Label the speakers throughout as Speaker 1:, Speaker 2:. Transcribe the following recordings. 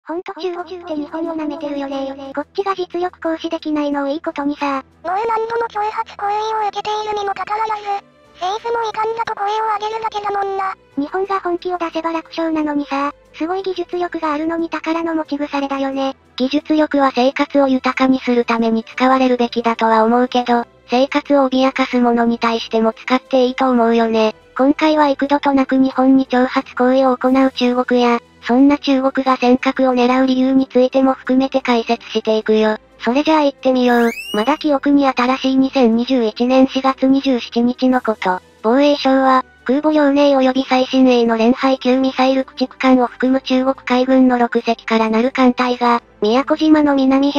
Speaker 1: ほんと中国って日本を舐めてるよね。こっちが実力行使できないのをいいことにさ。
Speaker 2: もう何度も挑発行為を受けているにもかかわらず、政府も遺憾だと声を上げるだけだもんな。
Speaker 1: 日本が本気を出せば楽勝なのにさ、すごい技術力があるのに宝の持ち腐れだよね。
Speaker 3: 技術力は生活を豊かにするために使われるべきだとは思うけど、生活を脅かすものに対しても使っていいと思うよね。今回は幾度となく日本に挑発行為を行う中国や、そんな中国が尖閣を狙う理由についても含めて解説していくよ。それじゃあ行ってみよう。まだ記憶に新しい2021年4月27日のこと。防衛省は、空母遼寧及び最新鋭の連配級ミサイル駆逐艦を含む中国海軍の6隻からなる艦隊が、宮古島の南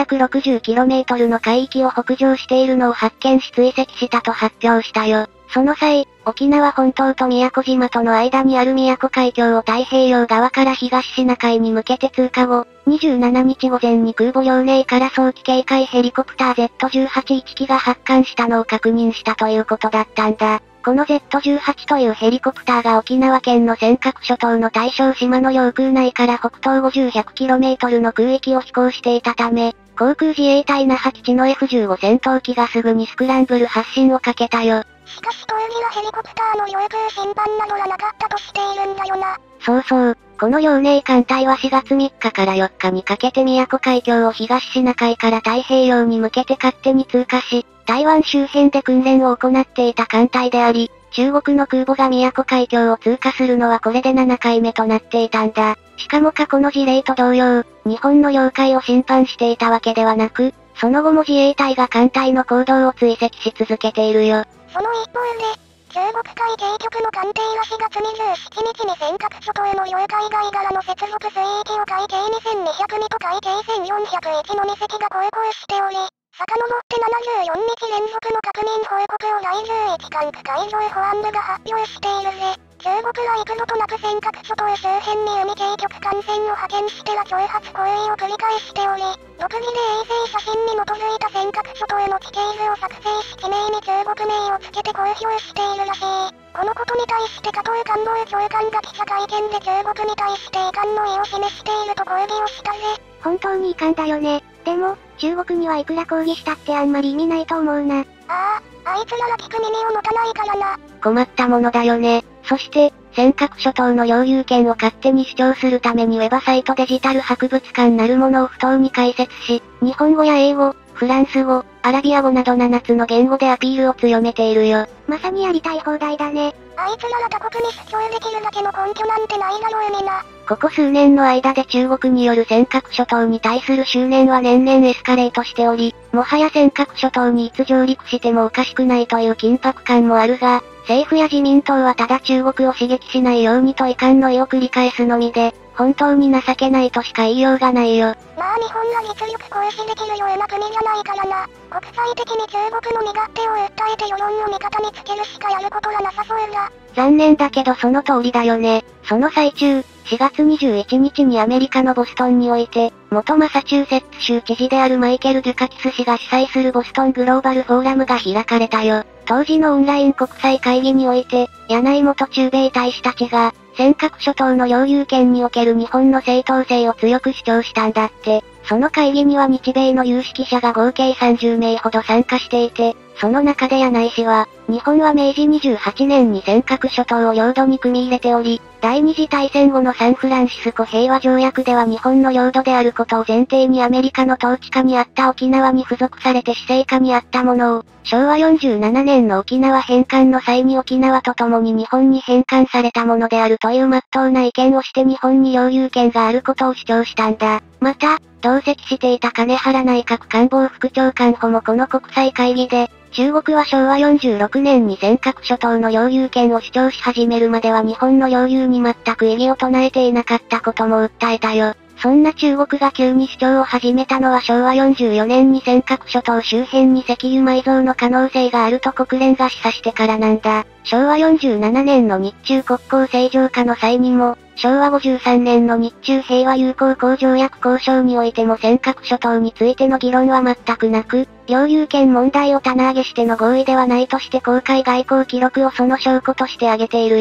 Speaker 3: 160km の海域を北上しているのを発見し追跡したと発表したよ。その際、沖縄本島と宮古島との間にある宮古海峡を太平洋側から東シナ海に向けて通過後、27日午前に空母遼寧から早期警戒ヘリコプター Z181 機が発艦したのを確認したということだったんだ。この Z18 というヘリコプターが沖縄県の尖閣諸島の大正島の領空内から北東 50-100km の空域を飛行していたため、航空自衛隊那覇基地の F15 戦闘機がすぐにスクランブル発進をかけたよ。
Speaker 2: しかし当時はヘリコプターの領空侵犯などはなかったとしているんだよな。
Speaker 3: そうそう。この遼寧艦隊は4月3日から4日にかけて宮古海峡を東シナ海から太平洋に向けて勝手に通過し、台湾周辺で訓練を行っていた艦隊であり、中国の空母が宮古海峡を通過するのはこれで7回目となっていたんだ。しかも過去の事例と同様、日本の領海を侵犯していたわけではなく、その後も自衛隊が艦隊の行動を追跡し続けているよ。
Speaker 2: その一方で、中国海警局の艦艇は4月27日に尖閣諸島の領海外からの接続水域を海警2200ミと海警1401の2隻が航行しており、遡って74日連続の確認報告を第11管区海上保安部が発表しているぜ。中国は幾度となく尖閣諸島周辺に海警局艦船を派遣しては挑発行為を繰り返しており、独自で衛星写真に基づいた尖閣諸島への地形図を作成し地名に中国名を付けて公表しているらしい。このことに対して加藤官房長官が記者会見で中国に対して遺憾の意を示していると抗議をしたぜ。
Speaker 1: 本当に遺憾だよね。でも、中国にはいくら抗議したってあんまり意味ないと思うな。
Speaker 2: あいつらは聞く耳を持たないからな。
Speaker 3: 困ったものだよね。そして、尖閣諸島の領有権を勝手に主張するためにウェブサイトデジタル博物館なるものを不当に開設し、日本語や英語、フランス語、アラビア語など7つの言語でアピールを強めているよ。
Speaker 1: まさにやりたい放題だね。
Speaker 2: あいつらは他国に主張できるだけの根拠なんてないだろうにな。
Speaker 3: ここ数年の間で中国による尖閣諸島に対する執念は年々エスカレートしており、もはや尖閣諸島にいつ上陸してもおかしくないという緊迫感もあるが、政府や自民党はただ中国を刺激しないようにと遺憾の意を繰り返すのみで、本当に情けないとしか言いようがないよ。
Speaker 2: まあ日本が実力行使できるような国じゃないからな。国際的に中国の身勝手を訴えて世論を味方につけるしかやることがなさそうだ。
Speaker 3: 残念だけどその通りだよね。その最中、4月21日にアメリカのボストンにおいて、元マサチューセッツ州知事であるマイケル・デュカキス氏が主催するボストングローバルフォーラムが開かれたよ。当時のオンライン国際会議において、柳井元駐米大使たちが、尖閣諸島の領有権における日本の正当性を強く主張したんだって。その会議には日米の有識者が合計30名ほど参加していて、その中で柳井氏は、日本は明治28年に尖閣諸島を領土に組み入れており、第二次大戦後のサンフランシスコ平和条約では日本の領土であることを前提にアメリカの統治下にあった沖縄に付属されて施政下にあったものを、昭和47年の沖縄返還の際に沖縄と共に日本に返還されたものであるという真っ当な意見をして日本に領有権があることを主張したんだ。また、同席していた金原内閣官房副長官補もこの国際会議で、中国は昭和46年に尖閣諸島の領有権を主張し始めるまでは日本の領有に全く異議を唱えていなかったことも訴えたよ。そんな中国が急に主張を始めたのは昭和44年に尖閣諸島周辺に石油埋蔵の可能性があると国連が示唆してからなんだ。昭和47年の日中国交正常化の際にも、昭和53年の日中平和友好交条約交渉においても尖閣諸島についての議論は全くなく、領有権問題を棚上げしての合意ではないとして公開外交記録をその証拠として挙げているよ。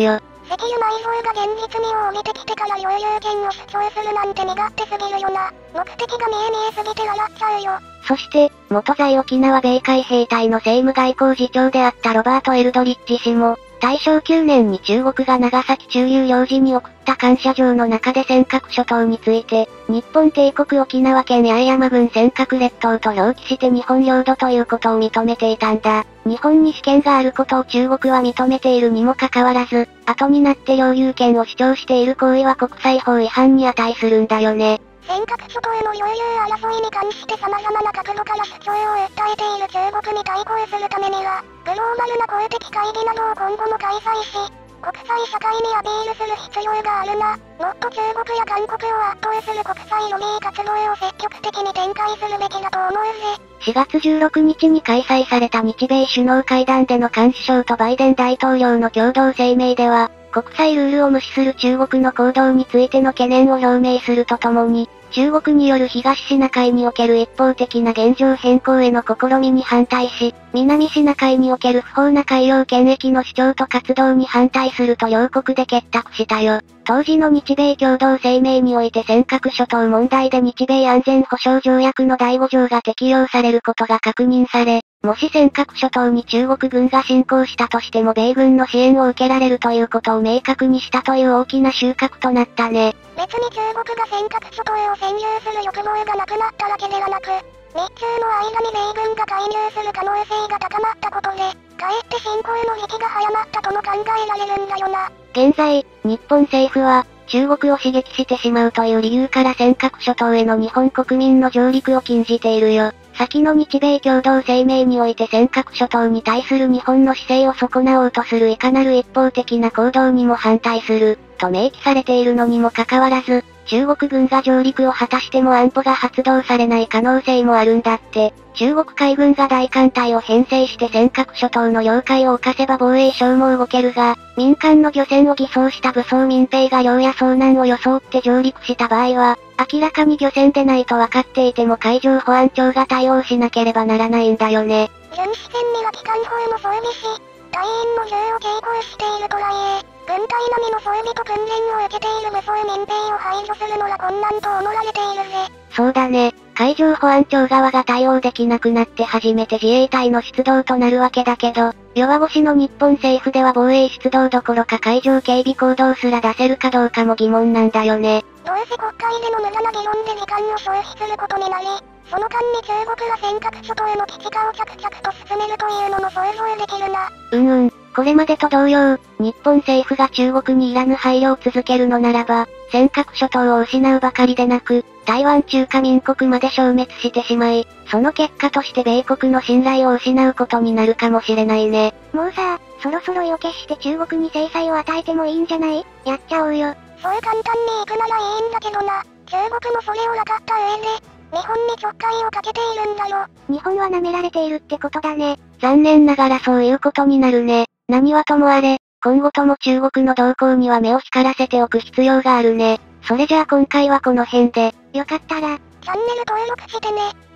Speaker 2: 石油埋蔵が現実味を帯びてきてから領有権を主張するなんて身勝手すぎるよな。目的が見えすぎて笑っちゃうよ。
Speaker 3: そして、元在沖縄米海兵隊の政務外交次長であったロバート・エルドリッジ氏も、大正9年に中国が長崎駐留領事に送った感謝状の中で尖閣諸島について、日本帝国沖縄県八重山郡尖閣列島と表記して日本領土ということを認めていたんだ。日本に主権があることを中国は認めているにもかかわらず、後になって領有権を主張している行為は国際法違反に値するんだよね。
Speaker 2: 尖閣諸島への領有争いに関して様々な角度から主張を訴えている中国に対抗するためには、グローバルな公的会議などを今後も開催し、国際社会にアピールする必要があるな。もっと中国や韓国を圧倒する国際ロビー活動を積極的に展開するべきだと思うぜ。
Speaker 3: 4月16日に開催された日米首脳会談での監視省とバイデン大統領の共同声明では、国際ルールを無視する中国の行動についての懸念を表明するとともに、中国による東シナ海における一方的な現状変更への試みに反対し、南シナ海における不法な海洋権益の主張と活動に反対すると両国で結託したよ。当時の日米共同声明において尖閣諸島問題で日米安全保障条約の第5条が適用されることが確認され、もし尖閣諸島に中国軍が侵攻したとしても米軍の支援を受けられるということを明確にしたという大きな収穫となったね。
Speaker 2: 別に中国が尖閣諸島へを占有する欲望がなくなったわけではなく、日中の間に米軍が介入する可能性が高まったことで、かえって侵攻の時期が早まったとも考えられるんだよな。
Speaker 3: 現在、日本政府は、中国を刺激してしまうという理由から尖閣諸島への日本国民の上陸を禁じているよ。先の日米共同声明において尖閣諸島に対する日本の姿勢を損なおうとするいかなる一方的な行動にも反対する、と明記されているのにもかかわらず、中国軍が上陸を果たしても安保が発動されない可能性もあるんだって。中国海軍が大艦隊を編成して尖閣諸島の領海を侵せば防衛省も動けるが、民間の漁船を偽装した武装民兵が漁や遭難を装って上陸した場合は、明らかに漁船でないと分かっていても海上保安庁が対応しなければならないんだよね。
Speaker 2: 巡視船には機関砲も装備し、隊員の銃を携行しているとはいえ、軍隊並みの装備と訓練を受けている武装民兵を排除するのは困難と思われているぜ。
Speaker 3: そうだね。海上保安庁側が対応できなくなって初めて自衛隊の出動となるわけだけど、弱腰の日本政府では防衛出動どころか海上警備行動すら出せるかどうかも疑問なんだよね。
Speaker 2: どうせ国会での無駄な議論で時間を消費することになり、その間に中国が尖閣諸島への基地化を着々と進めるというのも想像できるな。
Speaker 3: これまでと同様、日本政府が中国にいらぬ配慮を続けるのならば、尖閣諸島を失うばかりでなく、台湾中華民国まで消滅してしまい、その結果として米国の信頼を失うことになるかもしれないね。
Speaker 1: もうさ、そろそろ意を決して中国に制裁を与えてもいいんじゃない？やっちゃおうよ。
Speaker 2: そう簡単に行くならいいんだけどな。中国もそれを分かった上で、日本にちょっかいをかけているんだろ。
Speaker 1: 日本は舐められているってことだね。
Speaker 3: 残念ながらそういうことになるね。何はともあれ、今後とも中国の動向には目を光らせておく必要があるね。それじゃあ今回はこの辺で。
Speaker 1: よかったら、
Speaker 2: チャンネル登録してね。